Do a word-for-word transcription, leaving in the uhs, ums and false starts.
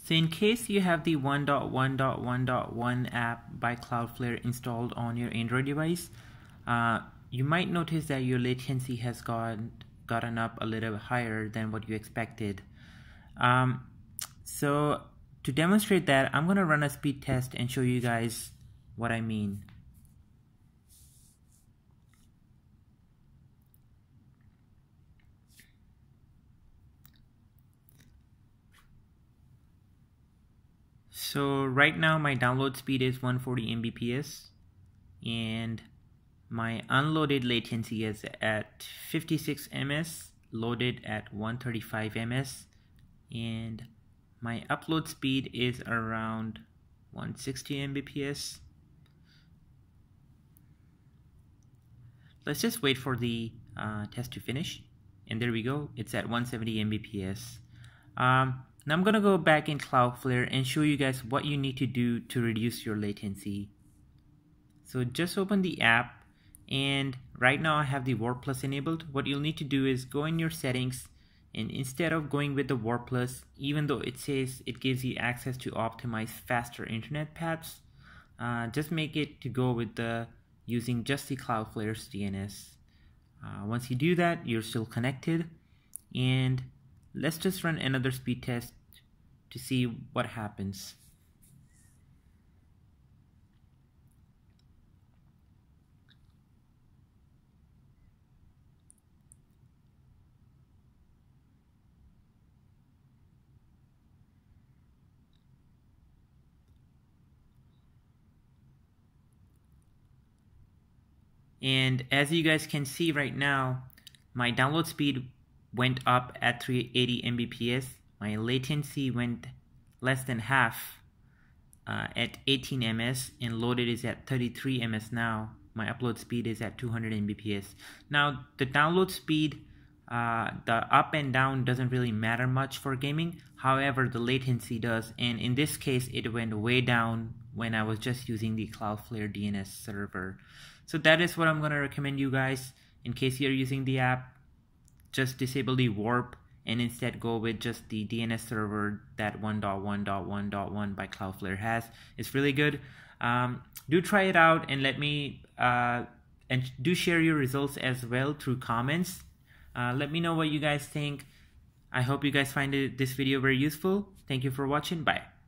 So in case you have the one point one point one point one app by CloudFlare installed on your Android device, uh, you might notice that your latency has gone, gotten up a little higher than what you expected. Um, so to demonstrate that, I'm going to run a speed test and show you guys what I mean. So right now my download speed is one hundred forty megabits per second and my unloaded latency is at fifty-six milliseconds, loaded at one hundred thirty-five milliseconds, and my upload speed is around one hundred sixty megabits per second. Let's just wait for the uh, test to finish, and there we go, it's at one hundred seventy megabits per second. Um, now I'm gonna go back in CloudFlare and show you guys what you need to do to reduce your latency. So just open the app, and right now I have the Warp Plus enabled. What you'll need to do is go in your settings, and instead of going with the Warp Plus, even though it says it gives you access to optimize faster internet paths, uh, just make it to go with the using just the CloudFlare's D N S. Uh, once you do that, you're still connected, and let's just run another speed test to see what happens. And as you guys can see right now, my download speed went up at three hundred eighty megabits per second. My latency went less than half uh, at eighteen milliseconds, and loaded is at thirty-three milliseconds now. My upload speed is at two hundred megabits per second. Now the download speed, uh, the up and down doesn't really matter much for gaming. However, the latency does, and in this case it went way down when I was just using the CloudFlare D N S server. So that is what I'm going to recommend you guys. In case you're using the app, just disable the warp and instead go with just the D N S server that one point one point one point one by CloudFlare has. It's really good. Um, do try it out and let me uh, and do share your results as well through comments. Uh, let me know what you guys think. I hope you guys find it, this video very useful. Thank you for watching. Bye.